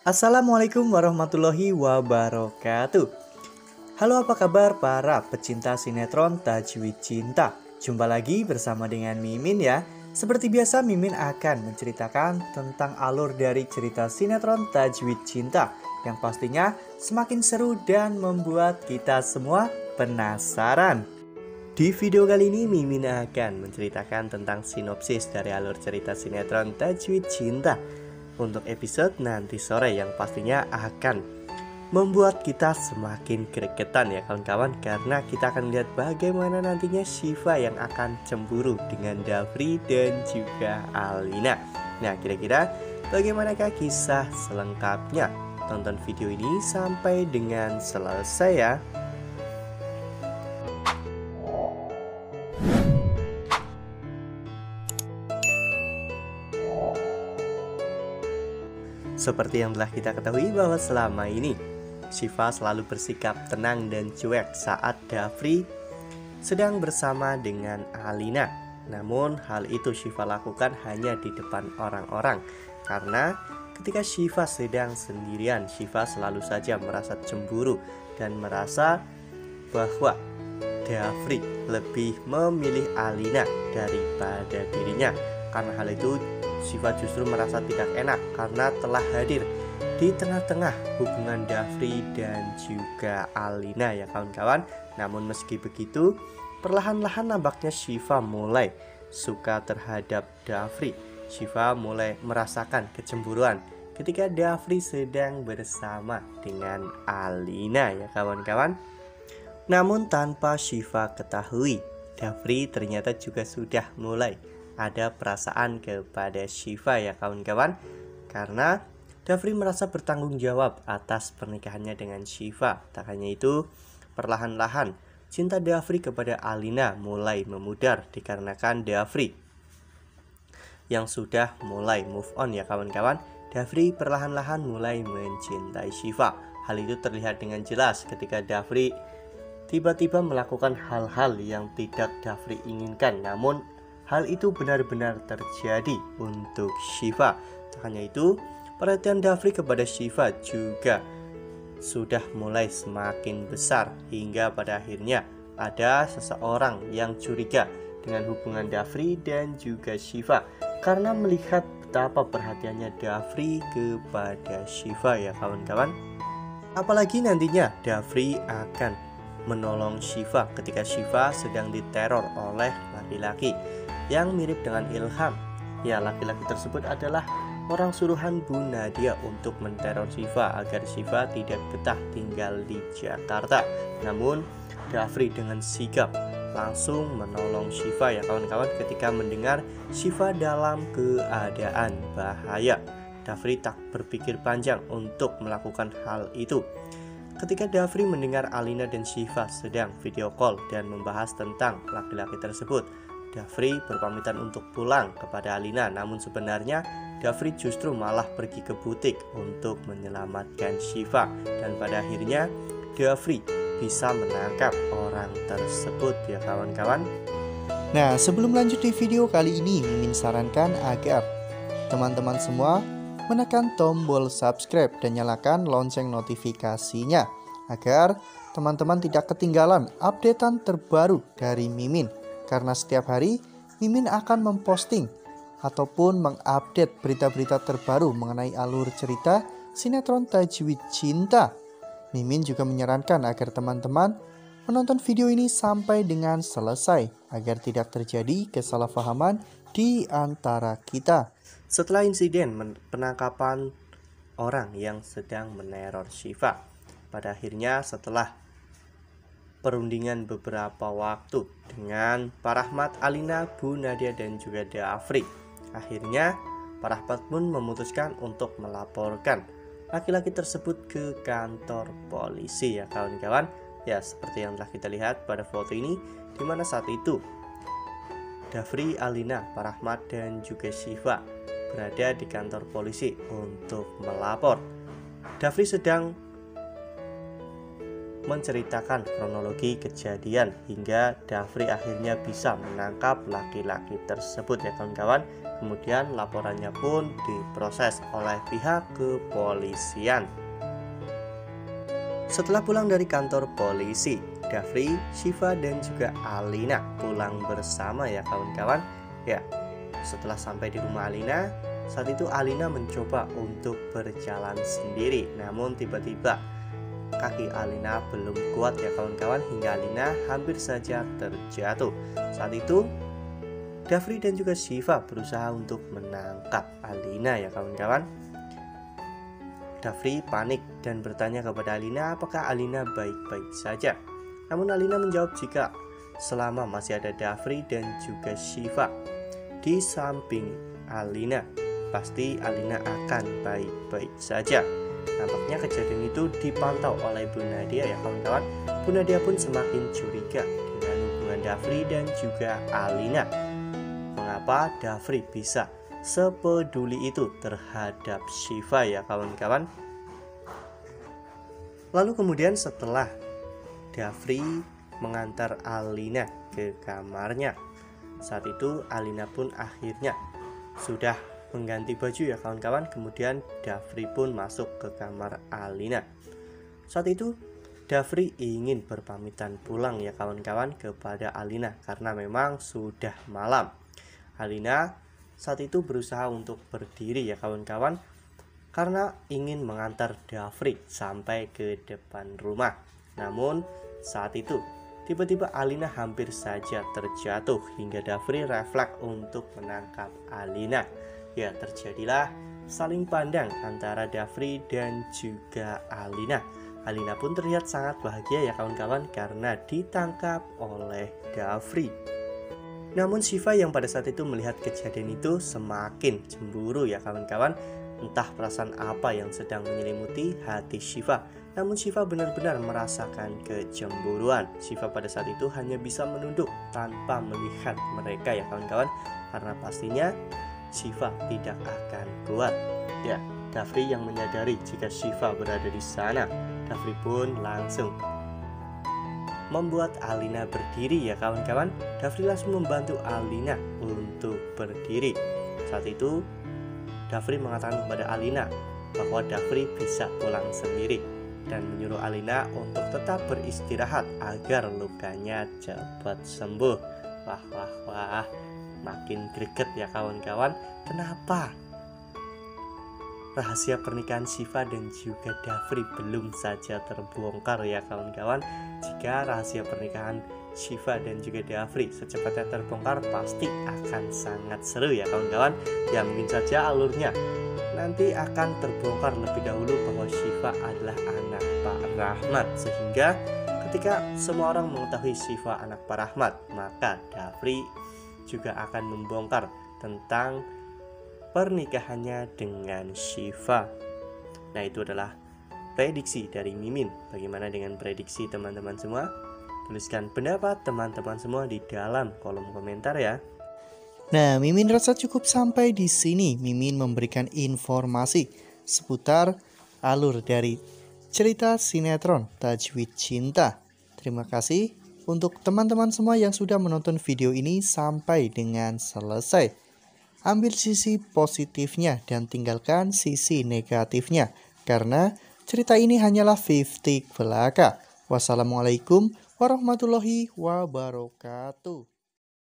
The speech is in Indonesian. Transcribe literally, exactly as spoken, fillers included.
Assalamualaikum warahmatullahi wabarakatuh. Halo, apa kabar para pecinta sinetron Tajwid Cinta? Jumpa lagi bersama dengan Mimin ya. Seperti biasa, Mimin akan menceritakan tentang alur dari cerita sinetron Tajwid Cinta yang pastinya semakin seru dan membuat kita semua penasaran. Di video kali ini Mimin akan menceritakan tentang sinopsis dari alur cerita sinetron Tajwid Cinta untuk episode nanti sore yang pastinya akan membuat kita semakin gregetan ya kawan-kawan, karena kita akan lihat bagaimana nantinya Syifa yang akan cemburu dengan Dafri dan juga Alina. Nah, kira-kira bagaimanakah kisah selengkapnya? Tonton video ini sampai dengan selesai ya. Seperti yang telah kita ketahui bahwa selama ini Syifa selalu bersikap tenang dan cuek saat Dafri sedang bersama dengan Alina. Namun hal itu Syifa lakukan hanya di depan orang-orang, karena ketika Syifa sedang sendirian, Syifa selalu saja merasa cemburu dan merasa bahwa Dafri lebih memilih Alina daripada dirinya. Karena hal itu Syifa justru merasa tidak enak karena telah hadir di tengah-tengah hubungan Dafri dan juga Alina ya kawan-kawan. Namun meski begitu, perlahan-lahan nampaknya Syifa mulai suka terhadap Dafri. Syifa mulai merasakan kecemburuan ketika Dafri sedang bersama dengan Alina ya kawan-kawan. Namun tanpa Syifa ketahui, Dafri ternyata juga sudah mulai ada perasaan kepada Syifa ya kawan-kawan, karena Dafri merasa bertanggung jawab atas pernikahannya dengan Syifa. Tak hanya itu, perlahan-lahan cinta Dafri kepada Alina mulai memudar dikarenakan Dafri yang sudah mulai move on ya kawan-kawan. Dafri perlahan-lahan mulai mencintai Syifa. Hal itu terlihat dengan jelas ketika Dafri tiba-tiba melakukan hal-hal yang tidak Dafri inginkan, namun hal itu benar-benar terjadi untuk Syifa. Tak hanya itu, perhatian Dafri kepada Syifa juga sudah mulai semakin besar, hingga pada akhirnya ada seseorang yang curiga dengan hubungan Dafri dan juga Syifa karena melihat betapa perhatiannya Dafri kepada Syifa ya kawan-kawan. Apalagi nantinya Dafri akan menolong Syifa ketika Syifa sedang diteror oleh laki-laki yang mirip dengan Ilham. Ya, laki-laki tersebut adalah orang suruhan Bu Nadia untuk menteror Syifa agar Syifa tidak betah tinggal di Jakarta. Namun Dafri dengan sigap langsung menolong Syifa ya kawan-kawan ketika mendengar Syifa dalam keadaan bahaya. Dafri tak berpikir panjang untuk melakukan hal itu. Ketika Dafri mendengar Alina dan Syifa sedang video call dan membahas tentang laki-laki tersebut, Dafri berpamitan untuk pulang kepada Alina. Namun sebenarnya Dafri justru malah pergi ke butik untuk menyelamatkan Syifa. Dan pada akhirnya Dafri bisa menangkap orang tersebut ya kawan-kawan. Nah, sebelum lanjut di video kali ini, Mimin sarankan agar teman-teman semua menekan tombol subscribe dan nyalakan lonceng notifikasinya agar teman-teman tidak ketinggalan updatean terbaru dari Mimin. Karena setiap hari Mimin akan memposting ataupun mengupdate berita-berita terbaru mengenai alur cerita sinetron Tajwid Cinta. Mimin juga menyarankan agar teman-teman menonton video ini sampai dengan selesai agar tidak terjadi kesalahpahaman di antara kita. Setelah insiden penangkapan orang yang sedang meneror Syifa, pada akhirnya setelah perundingan beberapa waktu dengan Pak Rahmat, Alina, Bu Nadia dan juga Dafri, akhirnya Pak Rahmat pun memutuskan untuk melaporkan laki-laki tersebut ke kantor polisi ya kawan-kawan. Ya, seperti yang telah kita lihat pada foto ini, dimana saat itu Dafri, Alina, Pak Rahmat dan juga Syifa berada di kantor polisi untuk melapor. Dafri sedang menceritakan kronologi kejadian hingga Dafri akhirnya bisa menangkap laki-laki tersebut ya kawan-kawan. Kemudian laporannya pun diproses oleh pihak kepolisian. Setelah pulang dari kantor polisi, Dafri, Syifa dan juga Alina pulang bersama ya kawan-kawan. Ya, setelah sampai di rumah Alina, saat itu Alina mencoba untuk berjalan sendiri. Namun tiba-tiba kaki Alina belum kuat ya kawan-kawan, hingga Alina hampir saja terjatuh. Saat itu Dafri dan juga Syifa berusaha untuk menangkap Alina ya kawan-kawan. Dafri panik dan bertanya kepada Alina apakah Alina baik-baik saja. Namun Alina menjawab jika selama masih ada Dafri dan juga Syifa di samping Alina, pasti Alina akan baik-baik saja. Nampaknya kejadian itu dipantau oleh Bu Nadia ya kawan-kawan. Bu Nadia pun semakin curiga dengan hubungan Dafri dan juga Alina. Mengapa Dafri bisa sepeduli itu terhadap Syifa ya kawan-kawan. Lalu kemudian setelah Dafri mengantar Alina ke kamarnya, saat itu Alina pun akhirnya sudah mengganti baju ya kawan-kawan. Kemudian Dafri pun masuk ke kamar Alina. Saat itu Dafri ingin berpamitan pulang ya kawan-kawan kepada Alina karena memang sudah malam. Alina saat itu berusaha untuk berdiri ya kawan-kawan karena ingin mengantar Dafri sampai ke depan rumah. Namun saat itu tiba-tiba Alina hampir saja terjatuh hingga Dafri refleks untuk menangkap Alina. Ya, terjadilah saling pandang antara Dafri dan juga Alina. Alina pun terlihat sangat bahagia ya kawan-kawan karena ditangkap oleh Dafri. Namun Syifa yang pada saat itu melihat kejadian itu semakin cemburu ya kawan-kawan. Entah perasaan apa yang sedang menyelimuti hati Syifa. Namun Syifa benar-benar merasakan kecemburuan. Syifa pada saat itu hanya bisa menunduk tanpa melihat mereka ya kawan-kawan, karena pastinya Syifa tidak akan kuat. Ya, Dafri yang menyadari jika Syifa berada di sana. Dafri pun langsung membuat Alina berdiri ya kawan-kawan. Dafri langsung membantu Alina untuk berdiri. Saat itu Dafri mengatakan kepada Alina bahwa Dafri bisa pulang sendiri dan menyuruh Alina untuk tetap beristirahat agar lukanya cepat sembuh. Wah wah wah, makin greget ya kawan-kawan. Kenapa rahasia pernikahan Syifa dan juga Dafri belum saja terbongkar ya kawan-kawan? Jika rahasia pernikahan Syifa dan juga Dafri secepatnya terbongkar, pasti akan sangat seru ya kawan-kawan. Ya mungkin saja alurnya nanti akan terbongkar lebih dahulu bahwa Syifa adalah anak Pak Rahmat, sehingga ketika semua orang mengetahui Syifa anak Pak Rahmat, maka Dafri juga akan membongkar tentang pernikahannya dengan Syifa. Nah, itu adalah prediksi dari Mimin. Bagaimana dengan prediksi teman-teman semua? Tuliskan pendapat teman-teman semua di dalam kolom komentar ya. Nah, Mimin rasa cukup sampai di sini. Mimin memberikan informasi seputar alur dari cerita sinetron Tajwid Cinta. Terima kasih untuk teman-teman semua yang sudah menonton video ini sampai dengan selesai. Ambil sisi positifnya dan tinggalkan sisi negatifnya, karena cerita ini hanyalah fifty belaka. Wassalamualaikum warahmatullahi wabarakatuh.